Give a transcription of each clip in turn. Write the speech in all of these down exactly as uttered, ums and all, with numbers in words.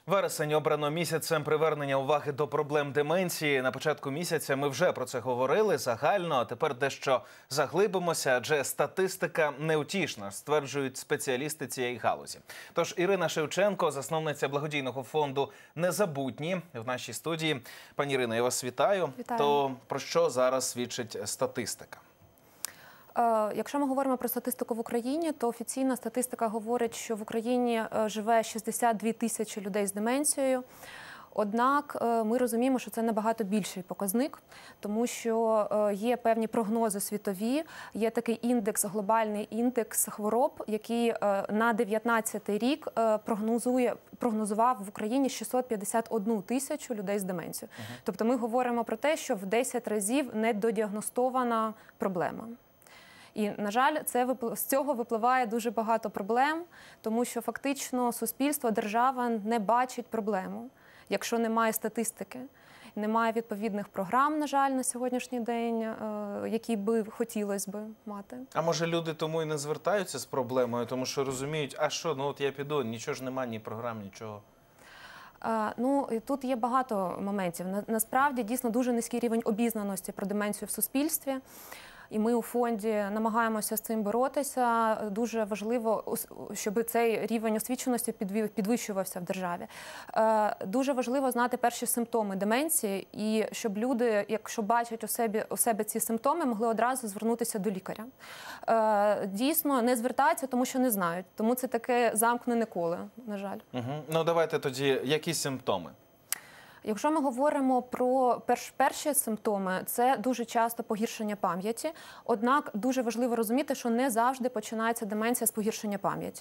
Вересень обрано місяцем привернення уваги до проблем деменції. На початку місяця ми вже про це говорили загально, а тепер дещо заглибимося, адже статистика неутішна, стверджують спеціалісти цієї галузі. Тож Ірина Шевченко, засновниця благодійного фонду «Незабутні» в нашій студії. Пані Ірино, я вас вітаю. Вітаю. То про що зараз свідчить статистика? Якщо ми говоримо про статистику в Україні, то офіційна статистика говорить, що в Україні живе шістдесят дві тисячі людей з деменцією. Однак ми розуміємо, що це набагато більший показник, тому що є певні прогнози світові, є такий індекс, глобальний індекс хвороб, який на дев'ятнадцятий рік прогнозує, прогнозував в Україні шістсот п'ятдесят одну тисячу людей з деменцією. Uh-huh. Тобто ми говоримо про те, що в десять разів недодіагностована проблема. І, на жаль, це, з цього випливає дуже багато проблем, тому що фактично суспільство, держава не бачить проблему, якщо немає статистики, немає відповідних програм, на жаль, на сьогоднішній день, які би хотілося б мати. А може люди тому і не звертаються з проблемою, тому що розуміють, а що, ну от я піду, нічого ж немає, ні програм, нічого. Ну, тут є багато моментів. Насправді, дійсно, дуже низький рівень обізнаності про деменцію в суспільстві. І ми у фонді намагаємося з цим боротися. Дуже важливо, щоб цей рівень освіченості підвищувався в державі. Дуже важливо знати перші симптоми деменції, і щоб люди, якщо бачать у себе, у себе ці симптоми, могли одразу звернутися до лікаря. Дійсно, не звертаються, тому що не знають. Тому це таке замкнене коло, на жаль. Угу. Ну, давайте тоді, які симптоми? Якщо ми говоримо про перш, перші симптоми, це дуже часто погіршення пам'яті. Однак дуже важливо розуміти, що не завжди починається деменція з погіршення пам'яті.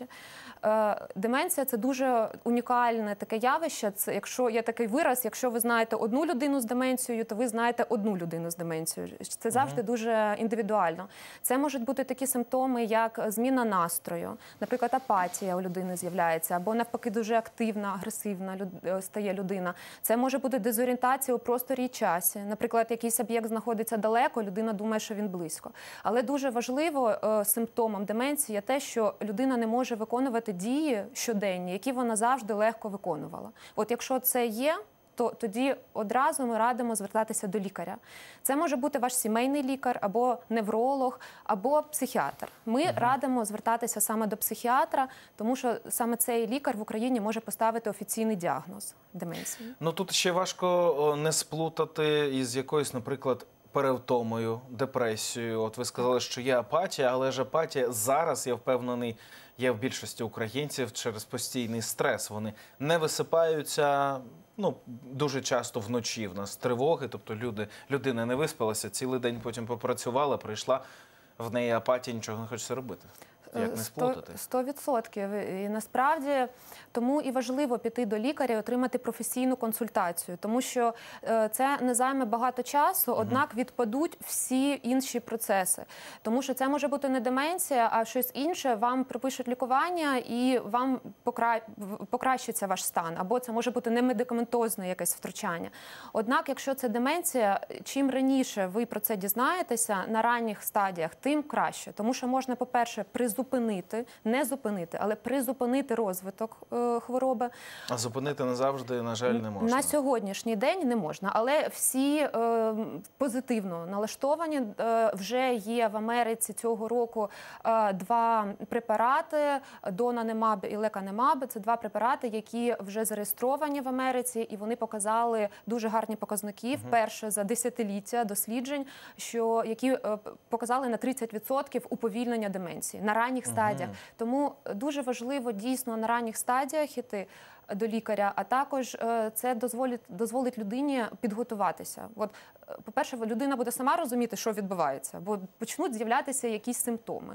Е, деменція – це дуже унікальне таке явище. Це, якщо є такий вираз, якщо ви знаєте одну людину з деменцією, то ви знаєте одну людину з деменцією. Це завжди угу. дуже індивідуально. Це можуть бути такі симптоми, як зміна настрою, наприклад, апатія у людини з'являється, або навпаки дуже активна, агресивна люд... стає людина. Це може бути дезорієнтація у просторі і часі. Наприклад, якийсь об'єкт знаходиться далеко, людина думає, що він близько. Але дуже важливо е, симптомом деменції є те, що людина не може виконувати дії щоденні, які вона завжди легко виконувала. От якщо це є, то тоді одразу ми радимо звертатися до лікаря. Це може бути ваш сімейний лікар, або невролог, або психіатр. Ми угу. радимо звертатися саме до психіатра, тому що саме цей лікар в Україні може поставити офіційний діагноз деменції. Ну тут ще важко не сплутати із якоюсь, наприклад, перевтомою, депресією. От ви сказали, що є апатія, але ж апатія зараз, я впевнений, є в більшості українців через постійний стрес. Вони не висипаються, ну, дуже часто вночі в нас тривоги, тобто люди, людина не виспалася, цілий день потім попрацювала, прийшла, в неї апатія, нічого не хочеться робити. Як не сплутати? Сто відсотків. І насправді тому і важливо піти до лікаря і отримати професійну консультацію, тому що це не займе багато часу, однак відпадуть всі інші процеси. Тому що це може бути не деменція, а щось інше, вам припишуть лікування і вам покра... покращиться ваш стан, або це може бути немедикаментозне якесь втручання. Однак, якщо це деменція, чим раніше ви про це дізнаєтеся на ранніх стадіях, тим краще. Тому що можна, по-перше, призупинити Зупинити, не зупинити, але призупинити розвиток е, хвороби. А зупинити не завжди, на жаль, не можна. На сьогоднішній день не можна, але всі е, позитивно налаштовані. Е, вже є в Америці цього року е, два препарати, донанемаб і леканемаб. Це два препарати, які вже зареєстровані в Америці, і вони показали дуже гарні показники, угу. вперше за десятиліття досліджень, що, які е, показали на тридцять відсотків уповільнення деменції. На ранніх стадіях. Угу. Тому дуже важливо дійсно на ранніх стадіях іти до лікаря, а також це дозволить, дозволить людині підготуватися. От, по-перше, людина буде сама розуміти, що відбувається, бо почнуть з'являтися якісь симптоми.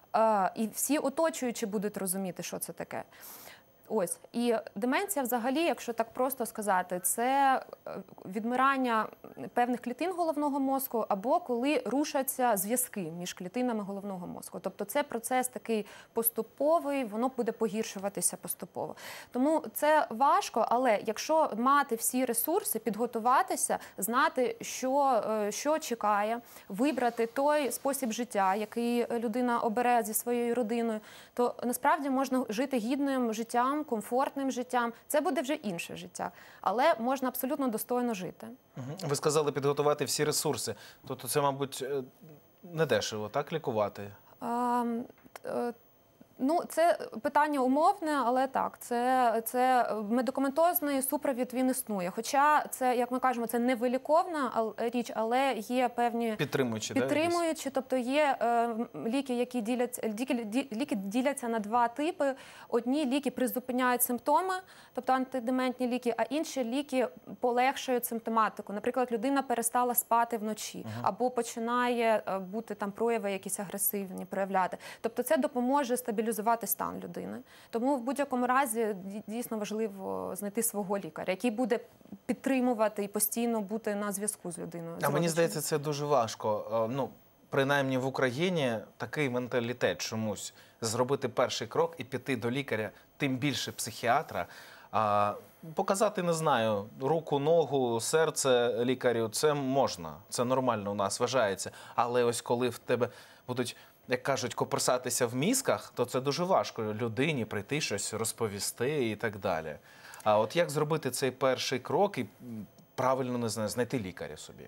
І всі оточуючі будуть розуміти, що це таке. Ось. І деменція взагалі, якщо так просто сказати, це відмирання певних клітин головного мозку або коли рушаться зв'язки між клітинами головного мозку. Тобто це процес такий поступовий, воно буде погіршуватися поступово. Тому це важко, але якщо мати всі ресурси, підготуватися, знати, що, що чекає, вибрати той спосіб життя, який людина обере зі своєю родиною, то насправді можна жити гідним життям життям, комфортним життям. Це буде вже інше життя, але можна абсолютно достойно жити. Мгм. Ви сказали підготувати всі ресурси. Тобто це, мабуть, е, не дешево, так, лікувати? А, е, Ну, це питання умовне, але так, це, це медикаментозний супровід, він існує. Хоча це, як ми кажемо, це не виліковна ал- річ, але є певні Підтримуючи, да, якісь? підтримуючі, тобто є е, ліки, які діляться, ліки, ді- ліки діляться на два типи. Одні ліки призупиняють симптоми, тобто антидементні ліки, а інші ліки полегшують симптоматику. Наприклад, людина перестала спати вночі, або починає е, бути там прояви якісь агресивні, проявляти. Тобто це допоможе стабілізувати стан людини. Тому в будь-якому разі ді- дійсно важливо знайти свого лікаря, який буде підтримувати і постійно бути на зв'язку з людиною. з А мені родичем. здається, це дуже важко. Е, Ну, принаймні в Україні такий менталітет чомусь зробити перший крок і піти до лікаря, тим більше психіатра. А показати, не знаю, руку, ногу, серце лікарю, це можна, це нормально у нас вважається. Але ось коли в тебе будуть, як кажуть, коперсатися в мізках, то це дуже важко людині прийти щось розповісти і так далі. А от як зробити цей перший крок і м, правильно, не знаю, знайти лікаря собі?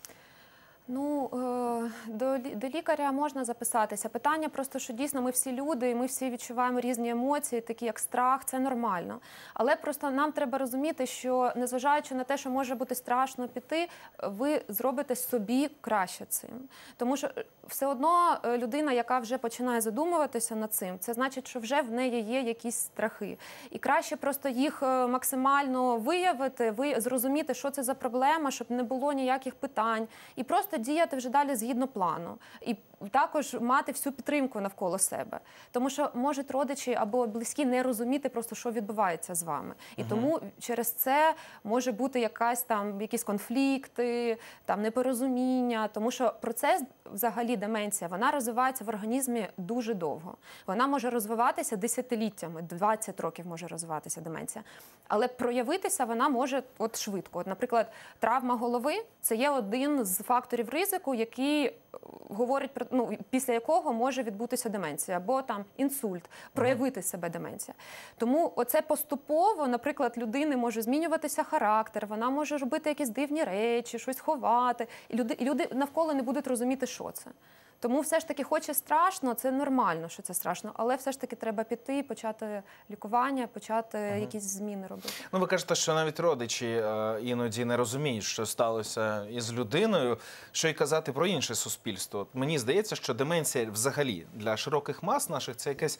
Ну, е, до, лі- до лікаря можна записатися. Питання просто, що дійсно ми всі люди, і ми всі відчуваємо різні емоції, такі як страх, це нормально. Але просто нам треба розуміти, що незважаючи на те, що може бути страшно піти, ви зробите собі краще цим. Тому що е, все одно е, людина, яка вже починає задумуватися над цим, це значить, що вже в неї є якісь страхи. І краще просто їх е, максимально виявити, ви зрозуміти, що це за проблема, щоб не було ніяких питань. І просто діяти вже далі згідно плану. І також мати всю підтримку навколо себе. Тому що можуть родичі або близькі не розуміти просто, що відбувається з вами. І тому через це може бути якась там, якісь конфлікти, там, непорозуміння. Тому що процес, взагалі, деменція, вона розвивається в організмі дуже довго. Вона може розвиватися десятиліттями, двадцять років може розвиватися деменція. Але проявитися вона може от швидко. От, наприклад, травма голови – це є один з факторів ризику, який е, говорить про, ну, після якого може відбутися деменція, або там інсульт, проявити себе деменція. Тому оце поступово, наприклад, людини може змінюватися характер, вона може робити якісь дивні речі, щось ховати, і люди, і люди навколо не будуть розуміти, що це. Тому все ж таки, хоч і страшно, це нормально, що це страшно, але все ж таки треба піти, почати лікування, почати якісь зміни робити. Ну, ви кажете, що навіть родичі е, іноді не розуміють, що сталося із людиною, що й казати про інше суспільство. От мені здається, що деменція взагалі для широких мас наших – це якесь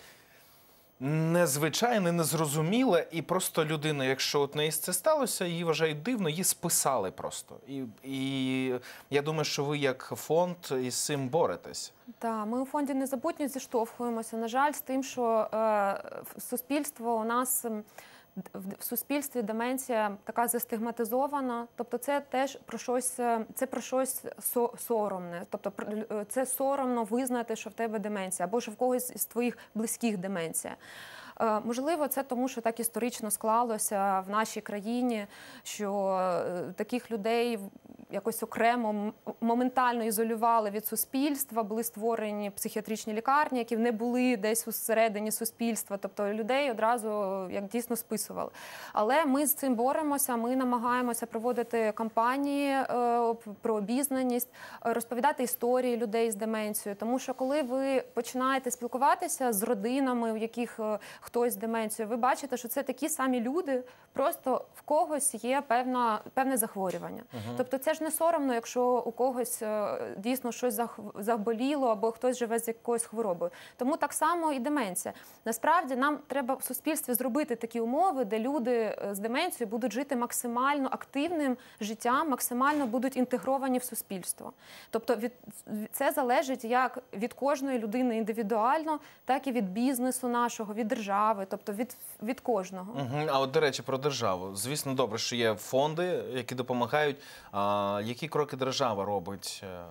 незвичайне, незрозуміле, і просто людина, якщо от неї це сталося, її вважають дивно, її списали просто. І, і я думаю, що ви як фонд із цим боретесь. Так, ми у фонді «Незабутньо» зіштовхуємося, на жаль, з тим, що е, суспільство у нас м, в в суспільстві деменція така застигматизована, тобто це теж про щось, е, це про щось со- соромне, тобто про- е, це соромно визнати, що в тебе деменція, або що в когось із твоїх близьких деменція. Е, Можливо, це тому, що так історично склалося в нашій країні, що е, таких людей якось окремо м- моментально ізолювали від суспільства, були створені психіатричні лікарні, які не були десь всередині суспільства, тобто людей одразу як дійсно списували. Але ми з цим боремося, ми намагаємося проводити кампанії е, про обізнаність, е, розповідати історії людей з деменцією, тому що коли ви починаєте спілкуватися з родинами, у яких е, хтось з деменцією, ви бачите, що це такі самі люди, просто в когось є певна, певне захворювання. Тобто це ж не соромно, якщо у когось е, дійсно щось зах- заболіло, або хтось живе з якоюсь хворобою. Тому так само і деменція. Насправді нам треба в суспільстві зробити такі умови, де люди е, з деменцією будуть жити максимально активним життям, максимально будуть інтегровані в суспільство. Тобто від, це залежить як від кожної людини індивідуально, так і від бізнесу нашого, від держави, тобто від, від кожного. Мгм. А от, до речі, про державу. Звісно, добре, що є фонди, які допомагають. А, які кроки держава робить, е,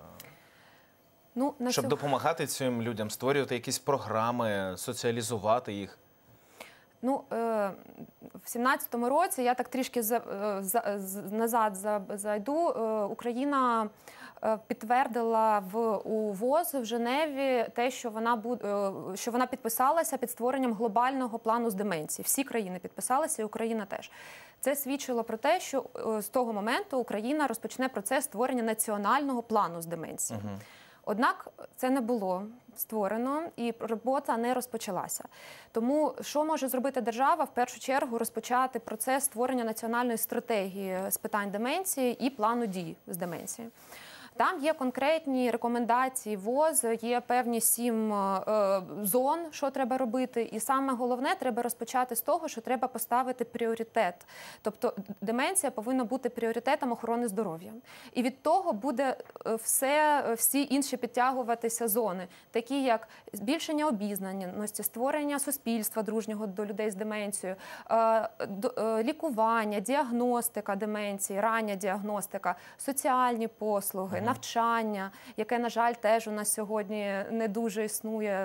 Ну, на щоб сьогодні- допомагати цим людям, створювати якісь програми, соціалізувати їх? Ну, е, в сімнадцятому році, я так трішки за, е, за, з- назад за- зайду, е, Україна підтвердила в у ВОЗ в Женеві те, що вона буд, що вона підписалася під створенням глобального плану з деменції. Всі країни підписалися, і Україна теж. Це свідчило про те, що з того моменту Україна розпочне процес створення національного плану з деменції. Угу. Однак це не було створено і робота не розпочалася. Тому що може зробити держава? В першу чергу розпочати процес створення національної стратегії з питань деменції і плану дій з деменції. Там є конкретні рекомендації ВОЗ, є певні сім е, зон, що треба робити. І саме головне, треба розпочати з того, що треба поставити пріоритет. Тобто деменція повинна бути пріоритетом охорони здоров'я. І від того буде все, всі інші підтягуватися зони, такі як збільшення обізнаності, створення суспільства дружнього до людей з деменцією, е, е, лікування, діагностика деменції, рання діагностика, соціальні послуги, навчання, яке, на жаль, теж у нас сьогодні не дуже існує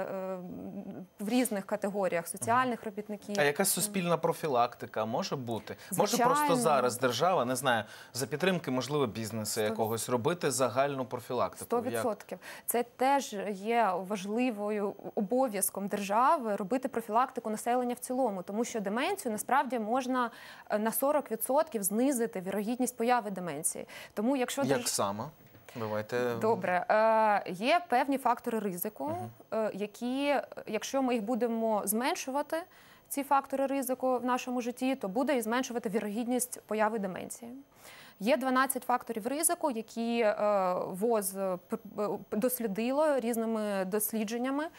в різних категоріях соціальних робітників. А якась суспільна профілактика може бути? Звичайно. Може просто зараз держава, не знаю, за підтримки, можливо, бізнесу якогось робити загальну профілактику? сто відсотків. Це теж є важливою обов'язком держави робити профілактику населення в цілому, тому що деменцію насправді можна на сорок відсотків знизити вірогідність появи деменції. Тому якщо Як держ... саме? Давайте. Добре. Е, є певні фактори ризику, угу. е, які, якщо ми їх будемо зменшувати, ці фактори ризику в нашому житті, то буде і зменшувати вірогідність появи деменції. Є дванадцять факторів ризику, які е, ВОЗ дослідило різними дослідженнями.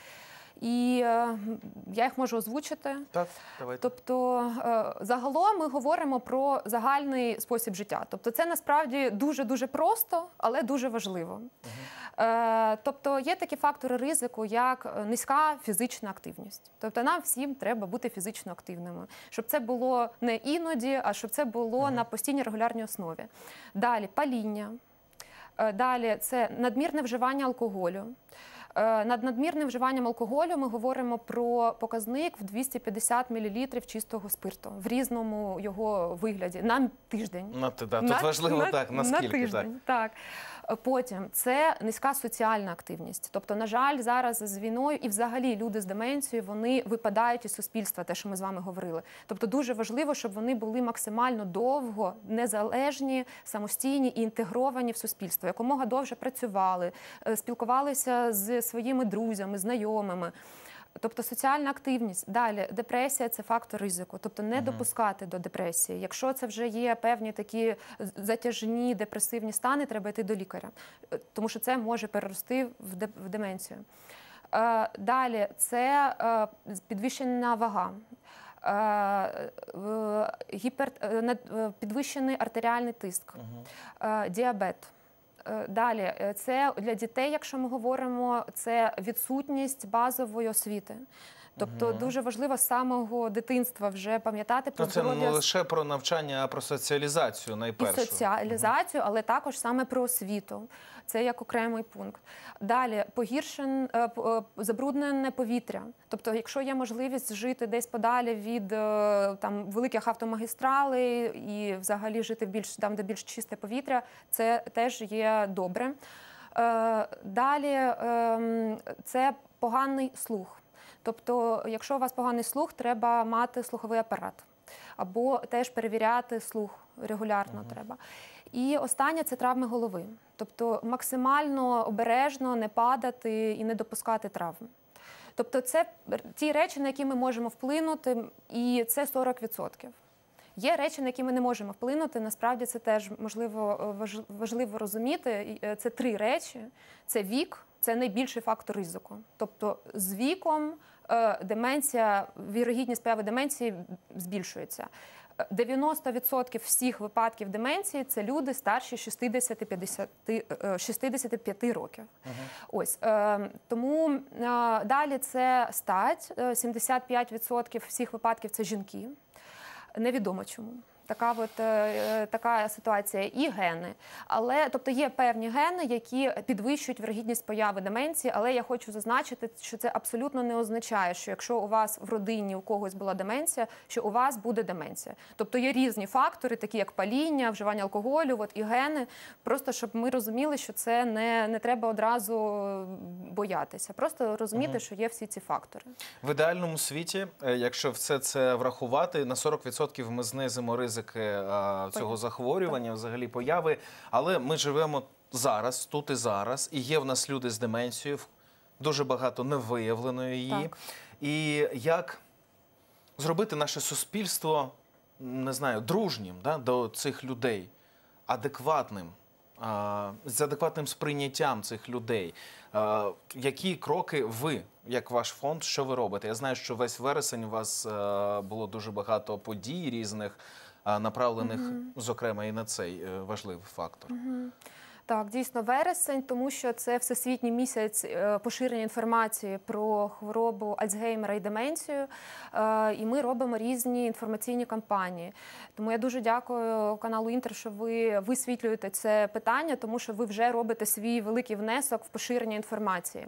І е, я їх можу озвучити. Так, давайте. Тобто, е, загалом ми говоримо про загальний спосіб життя. Тобто, це насправді дуже-дуже просто, але дуже важливо. Угу. Е, тобто, є такі фактори ризику, як низька фізична активність. Тобто, нам всім треба бути фізично активними. Щоб це було не іноді, а щоб це було угу. на постійній регулярній основі. Далі, паління. Е, далі, це надмірне вживання алкоголю. Над надмірним вживанням алкоголю ми говоримо про показник в двісті п'ятдесят мілілітрів чистого спирту в різному його вигляді на тиждень. На, да, тут на, важливо на, так, наскільки. На тиждень, так. так. Потім це низька соціальна активність. Тобто, на жаль, зараз з війною і взагалі люди з деменцією, вони випадають із суспільства, те, що ми з вами говорили. Тобто дуже важливо, щоб вони були максимально довго незалежні, самостійні і інтегровані в суспільство. Якомога довше працювали, спілкувалися з своїми друзями, знайомими. Тобто соціальна активність. Далі, депресія – це фактор ризику. Тобто не допускати до депресії. Якщо це вже є певні такі затяжні депресивні стани, треба йти до лікаря. Тому що це може перерости в деменцію. Далі, це підвищена вага. Гіпер... Підвищений артеріальний тиск, діабет. Далі, це для дітей, якщо ми говоримо, це відсутність базової освіти. Тобто угу. дуже важливо з самого дитинства вже пам'ятати про здоров'я. Це не лише про навчання, а про соціалізацію найперше. І соціалізацію, угу. але також саме про освіту. Це як окремий пункт. Далі, погіршен, забруднене повітря. Тобто, якщо є можливість жити десь подалі від там, великих автомагістралей і взагалі жити в більш, там, де більш чисте повітря, це теж є добре. Далі, це поганий слух. Тобто, якщо у вас поганий слух, треба мати слуховий апарат. Або теж перевіряти слух регулярно uh-huh. треба. І останнє – це травми голови. Тобто максимально обережно не падати і не допускати травм. Тобто це ті речі, на які ми можемо вплинути, і це сорок відсотків. Є речі, на які ми не можемо вплинути, насправді це теж можливо, важливо розуміти. Це три речі. Це вік, це найбільший фактор ризику. Тобто з віком деменція, вірогідність появи деменції збільшується. дев'яносто відсотків всіх випадків деменції – це люди старші шістдесят п'ять років. Uh-huh. Ось, е, тому е, далі це стать, сімдесят п'ять відсотків всіх випадків – це жінки. Невідомо чому. Така от е, така ситуація. І гени. Але, тобто є певні гени, які підвищують вірогідність появи деменції, але я хочу зазначити, що це абсолютно не означає, що якщо у вас в родині у когось була деменція, що у вас буде деменція. Тобто є різні фактори, такі як паління, вживання алкоголю, от і гени, просто щоб ми розуміли, що це не, не треба одразу боятися. Просто розуміти, угу. що є всі ці фактори. В ідеальному світі, якщо все це врахувати, на сорок відсотків ми знизимо ризики а, цього захворювання, взагалі появи, але ми живемо зараз, тут і зараз, і є в нас люди з деменцією, дуже багато невиявленої її. Так. І як зробити наше суспільство, не знаю, дружнім, да, до цих людей, адекватним, а, з адекватним сприйняттям цих людей. А, які кроки ви, як ваш фонд, що ви робите? Я знаю, що весь вересень у вас а, було дуже багато подій різних, а, направлених, угу. зокрема, і на цей важливий фактор. Угу. Так, дійсно, вересень, тому що це всесвітній місяць поширення інформації про хворобу Альцгеймера і деменцію, і ми робимо різні інформаційні кампанії. Тому я дуже дякую каналу Інтер, що ви висвітлюєте це питання, тому що ви вже робите свій великий внесок в поширення інформації.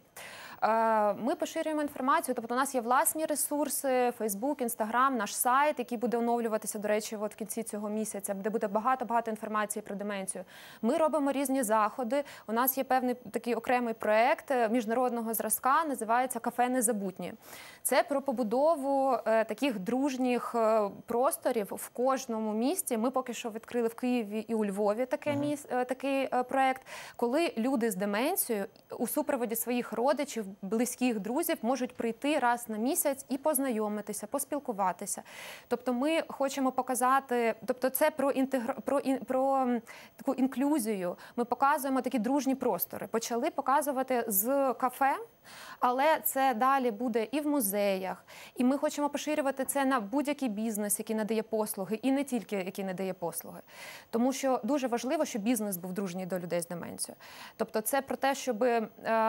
Ми поширюємо інформацію, тобто у нас є власні ресурси, Facebook, Instagram, наш сайт, який буде оновлюватися, до речі, от в кінці цього місяця, де буде багато-багато інформації про деменцію. Ми робимо різні заходи. У нас є певний такий окремий проєкт міжнародного зразка, називається «Кафе Незабутні». Це про побудову е, таких дружніх е, просторів в кожному місті. Ми поки що відкрили в Києві і у Львові таке uh-huh. міс, е, такий е, проєкт, коли люди з деменцією у супроводі своїх родичів, близьких друзів можуть прийти раз на місяць і познайомитися, поспілкуватися. Тобто ми хочемо показати, тобто це про, інтегр... про, ін... про таку інклюзію. Ми показуємо такі дружні простори. Почали показувати з кафе, але це далі буде і в музеях, і ми хочемо поширювати це на будь-який бізнес, який надає послуги, і не тільки який надає послуги. Тому що дуже важливо, щоб бізнес був дружній до людей з деменцією. Тобто це про те, щоб е,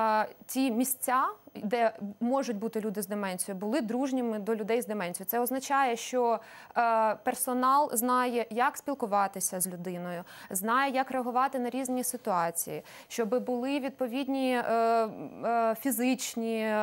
ті місця, де можуть бути люди з деменцією, були дружніми до людей з деменцією. Це означає, що е, персонал знає, як спілкуватися з людиною, знає, як реагувати на різні ситуації, щоб були відповідні е, е, фізичні,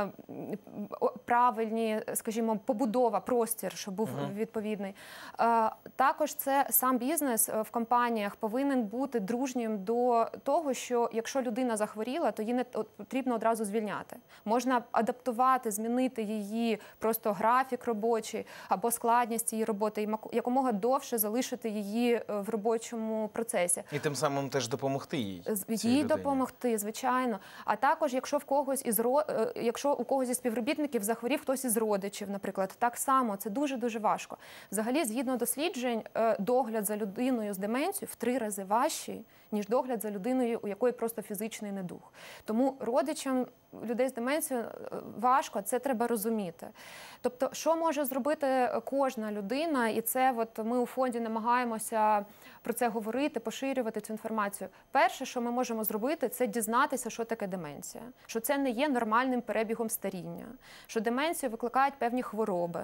правильні, скажімо, побудова, простір, щоб був uh-huh. відповідний. Е, також це сам бізнес в компаніях повинен бути дружнім до того, що якщо людина захворіла, то її не потрібно одразу звільняти. Можна адаптувати, змінити її просто графік робочий або складність її роботи, і якомога довше залишити її в робочому процесі. І тим самим теж допомогти їй. Їй допомогти, звичайно. А також, якщо в когось із якщо у когось із співробітників захворів хтось із родичів, наприклад, так само це дуже-дуже важко. Взагалі, згідно досліджень, догляд за людиною з деменцією в три рази важчий, ніж догляд за людиною, у якої просто фізичний недуг. Тому родичам людей з деменцією важко, це треба розуміти. Тобто, що може зробити кожна людина, і це от ми у фонді намагаємося про це говорити, поширювати цю інформацію. Перше, що ми можемо зробити, це дізнатися, що таке деменція. Що це не є нормальним перебігом старіння, що деменцію викликають певні хвороби,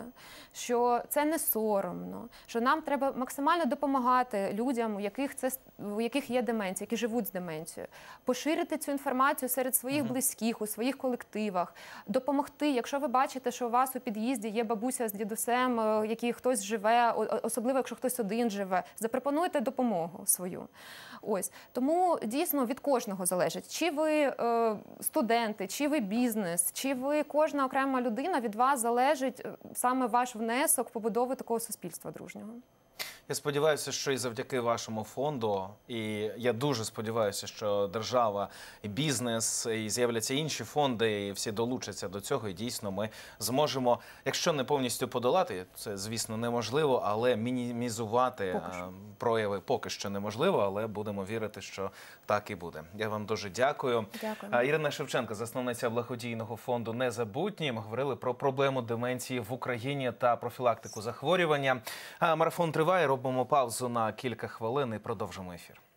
що це не соромно, що нам треба максимально допомагати людям, у яких, це, у яких є деменція, які живуть з деменцією. Поширити цю інформацію серед своїх угу. близьких, у своїх колективах, допомогти, якщо ви бачите, що у вас у під'їзді є бабуся з дідусем, який хтось живе, особливо, якщо хтось один живе, запропонуйте допомогу свою. Ось. Тому дійсно від кожного залежить. Чи ви е, студенти, чи ви бізнес, чи ви кожна окрема людина, від вас залежить саме ваш внесок в побудову такого суспільства дружнього. Я сподіваюся, що і завдяки вашому фонду, і я дуже сподіваюся, що держава, і бізнес, і з'являться інші фонди, і всі долучаться до цього, і дійсно ми зможемо, якщо не повністю подолати, це, звісно, неможливо, але мінімізувати поки прояви поки що неможливо, але будемо вірити, що так і буде. Я вам дуже дякую. Дякую. Ірина Шевченко, засновниця благодійного фонду «Незабутні». Ми говорили про проблему деменції в Україні та профілактику захворювання. Марафон триває. Робимо паузу на кілька хвилин і продовжимо ефір.